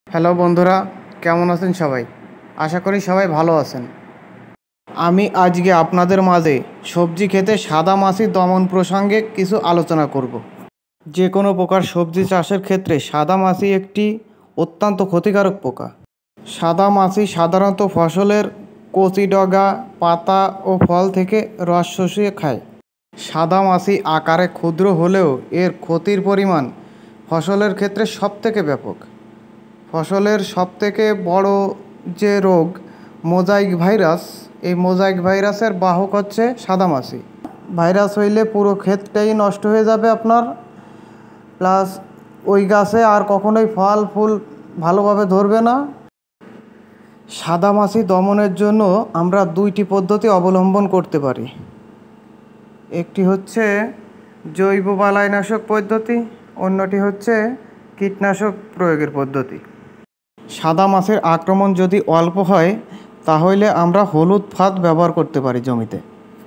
Hello বন্ধুরা, কেমন আছেন সবাই? আশা করি সবাই ভালো আছেন। আমি আজকে আপনাদের মাঝে সবজি খেতে সাদা মাছি দমন প্রসঙ্গে কিছু আলোচনা করব। যে কোনো প্রকার সবজি চাষের ক্ষেত্রে সাদা মাছি একটি অত্যন্ত ক্ষতিকারক পোকা। সাদা মাছি সাধারণত ফসলের কচি ডগা, পাতা ও ফল থেকে রস শুষিয়ে খায়। সাদা মাছি আকারে ক্ষুদ্র হলেও এর ক্ষতির পরিমাণ ফসলের ক্ষেত্রে সবথেকে ব্যাপক। ফসলের সবথেকে বড় যে রোগ মোজাইক ভাইরাস, এই মোজাইক ভাইরাসের বাহক হচ্ছে সাদা মাছি। ভাইরাস হইলে পুরো ক্ষেতটাই নষ্ট হয়ে যাবে আপনার, প্লাস ওই গাছে আর কখনোই ফল ফুল ভালোভাবে ধরবে না। সাদা মাছি দমনের জন্য আমরা দুইটি পদ্ধতি অবলম্বন করতে পারি। একটি হচ্ছে জৈব বালাইনাশক পদ্ধতি, অন্যটি হচ্ছে কীটনাশক প্রয়োগের পদ্ধতি। সাদা মাছির আক্রমণ যদি অল্প হয় তাহলে আমরা হলুদ ফাঁদ ব্যবহার করতে পারি জমিতে।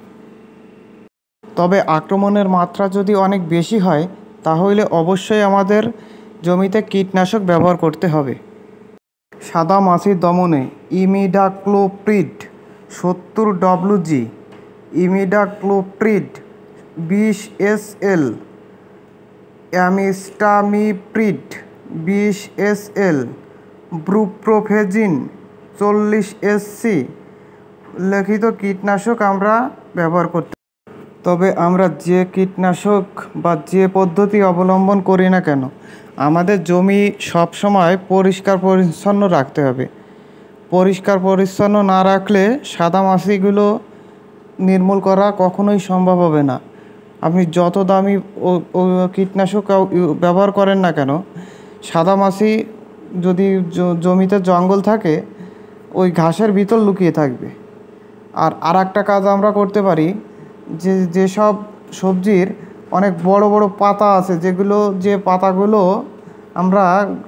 তবে আক্রমণের মাত্রা যদি অনেক বেশি হয় তাহলে অবশ্যই আমাদের জমিতে কীটনাশক ব্যবহার করতে হবে। সাদা মাছির দমনে imidacloprid 70 WG, imidacloprid 20 SL, acetamiprid 20 SL, buprofezin 40 SC লিখিত কীটনাশক আমরা ব্যবহার করতে। তবে আমরা যে কীটনাশক বা যে পদ্ধতি অবলম্বন করি না কেন, আমাদের জমি সবসময় পরিষ্কার পরিচ্ছন্ন রাখতে হবে। পরিষ্কার পরিচ্ছন্ন না রাখলে সাদা মাছিগুলো নির্মূল করা কখনোই সম্ভব হবে না। আপনি যত দামি কীটনাশক ব্যবহার করেন না কেন, সাদা মাছি যদি জমিতে জঙ্গল থাকে ওই ঘাসের ভিতর লুকিয়ে থাকবে। আর একটা কাজ আমরা করতে পারি, যেসব সবজির অনেক বড় বড় পাতা আছে, যে পাতাগুলো আমরা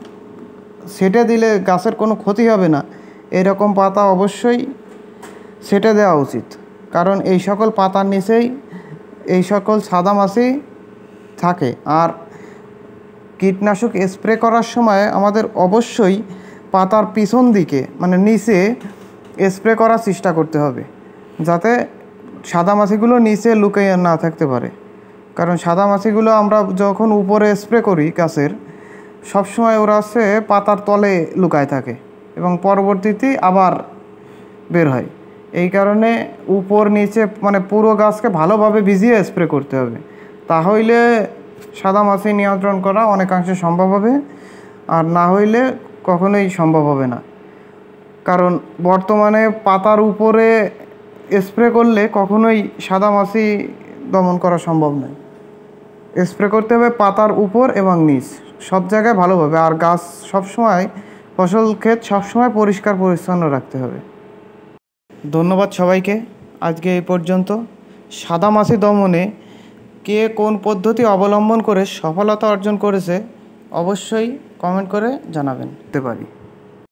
ছেটে দিলে গাছের কোনো ক্ষতি হবে না, এরকম পাতা অবশ্যই ছেটে দেওয়া উচিত। কারণ এই সকল পাতার নিচেই এই সকল সাদা মাছি থাকে। আর কীটনাশক স্প্রে করার সময় আমাদের অবশ্যই পাতার পিছন দিকে মানে নিচে স্প্রে করার চেষ্টা করতে হবে, যাতে সাদা মাছিগুলো নিচে লুকিয়ে না থাকতে পারে। কারণ সাদা মাছিগুলো আমরা যখন উপরে স্প্রে করি গাছের, সবসময় ওরা হচ্ছে পাতার তলে লুকায় থাকে এবং পরবর্তীতে আবার বের হয়। এই কারণে উপর নিচে মানে পুরো গাছকে ভালোভাবে ভিজিয়ে স্প্রে করতে হবে, তাহলে সাদা মাছি নিয়ন্ত্রণ করা অনেকাংশে সম্ভব হবে। আর না হইলে কখনোই সম্ভব হবে না। কারণ বর্তমানে পাতার উপরে স্প্রে করলে কখনোই সাদা মাছি দমন করা সম্ভব নয়। স্প্রে করতে হবে পাতার উপর এবং নিচ সব জায়গায় ভালোভাবে। আর গাছ সবসময়, ফসল ক্ষেত সবসময় পরিষ্কার পরিচ্ছন্ন রাখতে হবে। ধন্যবাদ সবাইকে। আজকে এই পর্যন্ত। সাদা মাছি দমনে কে কোন পদ্ধতি অবলম্বন করে সফলতা অর্জন করেছে অবশ্যই কমেন্ট করে জানাবেন, দিতে পারি।